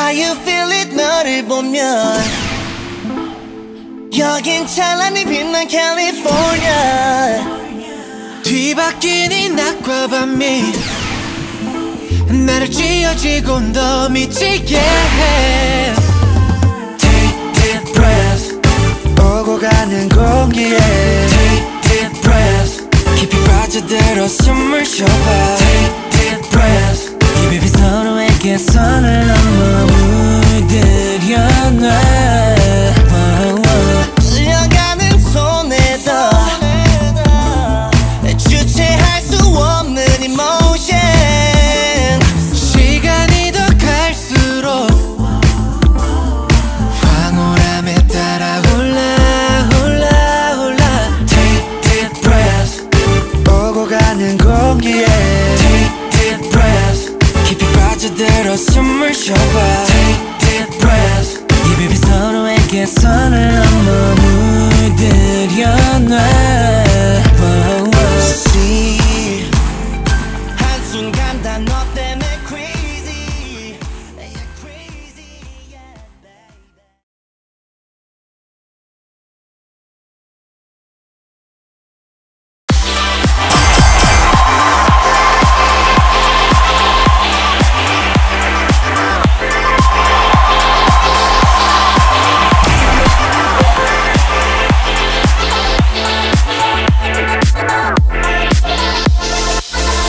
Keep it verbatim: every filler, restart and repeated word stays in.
How you feel it 너를 보면 여긴 찬란히 빛난 캘리포니아 뒤바뀌는 낮과 밤이 나를 쥐어쥐고 더 미치게 해 Deep deep breath 오고 가는 공기에 Deep deep breath 깊이 빠져들어 숨을 쉬어봐 Deep deep breath 이 baby 서로에게 선을 넘어 물들여놔 끌려가는 손에서 주체할 수 없는 emotion 시간이 더 갈수록 황홀함에 따라 훌라 훌라 훌라 Deep deep breath 오고 가는 공기에 Deep deep breath 깊이 빠져들어 숨을 쉬어봐 Deep deep breath 이 baby 서로에게 선을 넘어